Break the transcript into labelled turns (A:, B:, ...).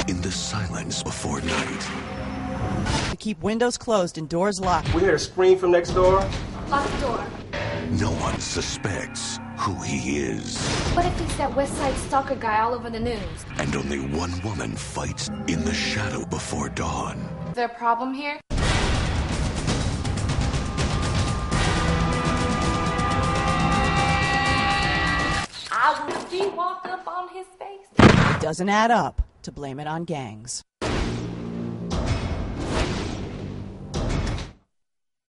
A: in the silence before night.
B: To keep windows closed and doors locked.
C: We heard a scream from next door.
D: Lock the door.
A: No one suspects who he is.
D: What if he's that West Side stalker guy all over the news?
A: And only one woman fights in the shadow before dawn.
D: Is there a problem here? I would walk up on his face.
B: It doesn't add up to blame it on gangs.